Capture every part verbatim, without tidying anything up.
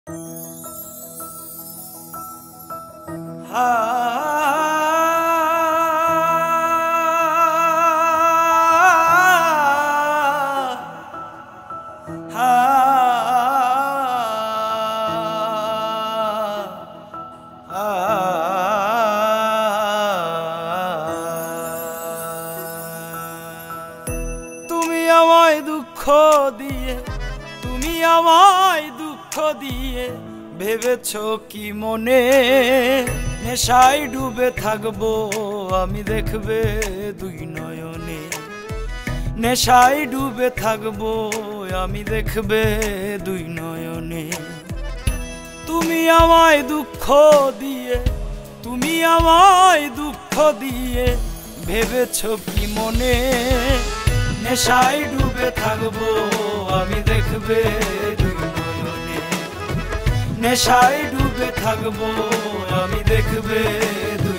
তুমি আমায় দুঃখ দিয়ে তুমি আমায় দুঃখ দিয়ে ভেবেছো কি মনে নেশায় ডুবে থাকবো আমি দেখবে দুই নয়নে নেশায় ডুবে থাকবো আমি দেখবে দুই নয়নে তুমি আমায় দুঃখ দিয়ে তুমি আমায় দুঃখ দিয়ে ভেবেছো কি মনে নেশায় ডুবে থাকবো আমি দেখবে দুই নয়নে নেশায় ডুবে থাকবো আমি দেখবে দুই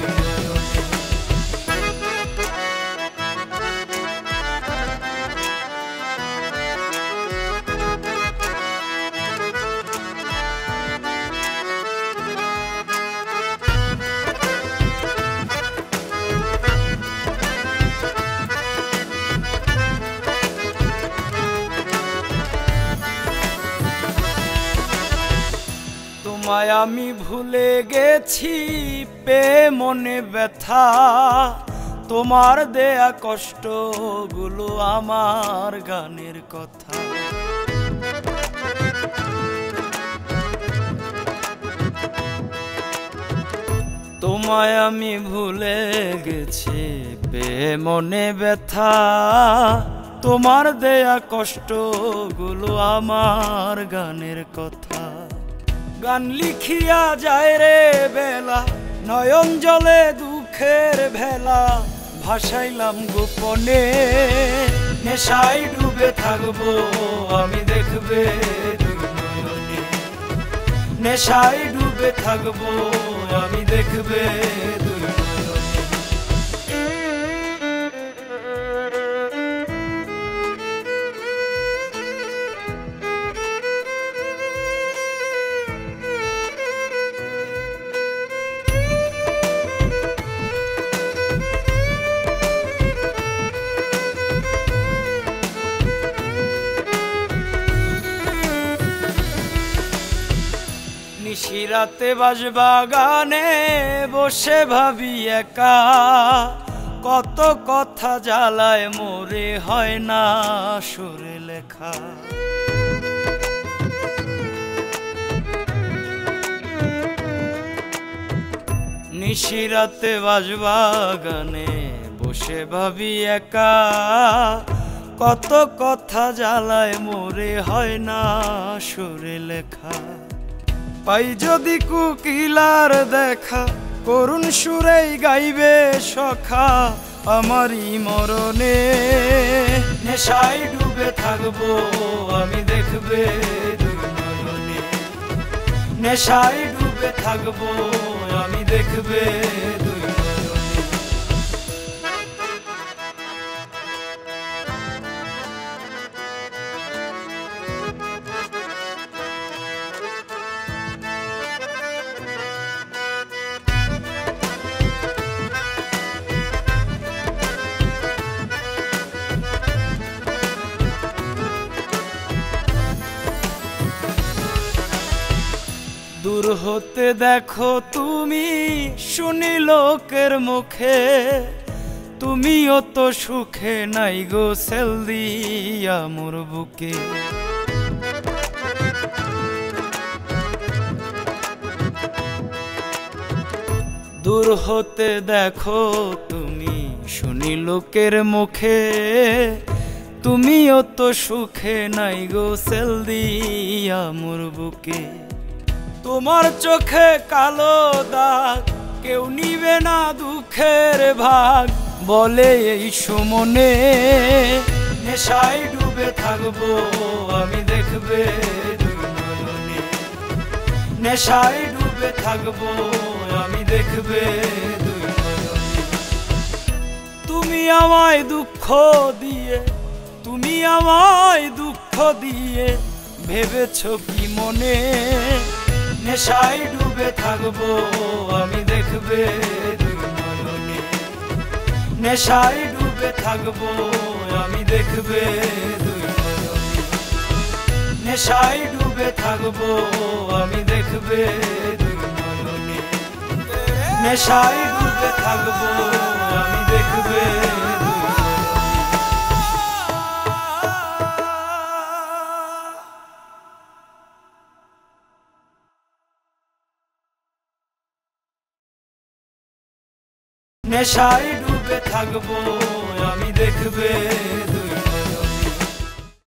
তোমায় আমি ভুলে গেছি পে মনে ব্যথা তোমার দেয়া কষ্টগুলো আমার গানের কথা তোমায় আমি ভুলে গেছি পে মনে ব্যথা তোমার দেয়া কষ্টগুলো আমার গানের কথা গান লিখিয়া যায় রে বেলা নয়ন জলে দুঃখের ভেলা ভাসাইলাম গোপনে নেশায় ডুবে থাকবো আমি দেখবে দুই নয়নে নেশায় ডুবে থাকবো আমি দেখবে দুই নিশিরাতে বাঁশবাগানে বসে ভাবি একা কত কথা জ্বালায় মোরে হয় না সুরে লেখা নিশিরাতে বাঁশবাগানে বসে ভাবি একা কত কথা জ্বালায় মোরে হয় না সুরে লেখা পাই যদি কুকিলার দেখা করুণ সুরেই গাইবে সখা আমারই মরণে নেশায় ডুবে থাকবো আমি দেখবে দুই নয়নে নেশায় ডুবে থাকবো আমি দেখবে দুই দূর হতে দেখো তুমি শুনি লোকের মুখে তুমিও তো সুখে নাই গো সেল দিয়া মোর বুকে দূর হতে দেখো তুমি শুনি লোকের মুখে তুমিও তো সুখে নাই গো সেল দিয়া মোর বুকে তোমার চোখে কালো দাগ কেউ নিবে না দুঃখের ভাগ বলে এই সুমনে নেশায় ডুবে থাকবো আমি দেখবে দুই নয়নে নেশায় ডুবে থাকবো আমি দেখবে দুই নয়নে তুমি আমায় দুঃখ দিয়ে তুমি আমায় দুঃখ দিয়ে ভেবেছো কি মনে নেশায় ডুবে থাকবো আমি দেখবে দুই নয়নে, নেশায় ডুবে থাকবো আমি দেখবে দুই নয়নে, নেশায় ডুবে থাকবো আমি দেখবে দুই নয়নে, নেশায় ডুবে থাকবো আমি দেখবে দুই নয়নে। নেশায় ডুবে থাকবো আমি দেখবে